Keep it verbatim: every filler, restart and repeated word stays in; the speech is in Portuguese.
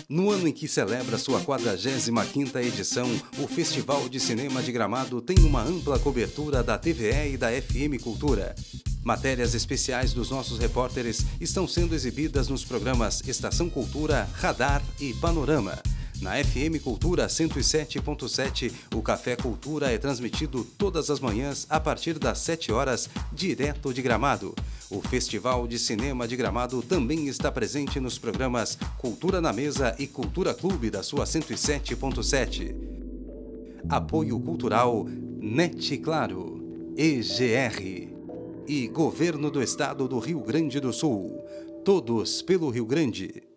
No ano em que celebra sua quadragésima quinta edição, o Festival de Cinema de Gramado tem uma ampla cobertura da T V E e da F M Cultura. Matérias especiais dos nossos repórteres estão sendo exibidas nos programas Estação Cultura, Radar e Panorama. Na F M Cultura cento e sete ponto sete, o Café Cultura é transmitido todas as manhãs a partir das sete horas, direto de Gramado. O Festival de Cinema de Gramado também está presente nos programas Cultura na Mesa e Cultura Clube da sua cento e sete ponto sete. Apoio Cultural NET Claro, E G R e Governo do Estado do Rio Grande do Sul. Todos pelo Rio Grande.